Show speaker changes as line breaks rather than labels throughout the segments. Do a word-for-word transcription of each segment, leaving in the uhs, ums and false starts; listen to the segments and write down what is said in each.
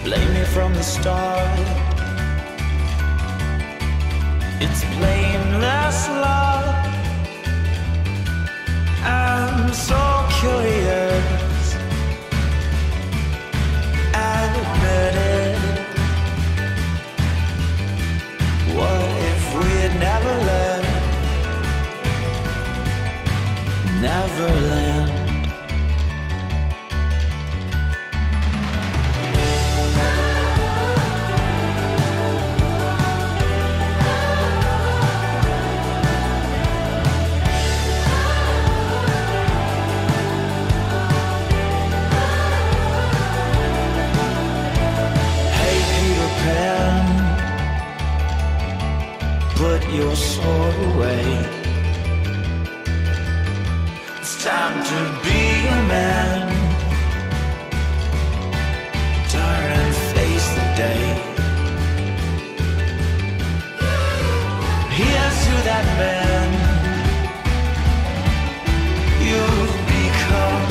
blame me from the start. It's blameless love. I'm so curious, admit it. What if we had never left Neverland? Put your sword away. It's time to be a man. Turn and face the day. Here's to that man you've become.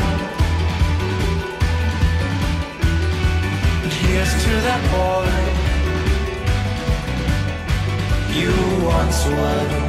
And here's to that boy you once was.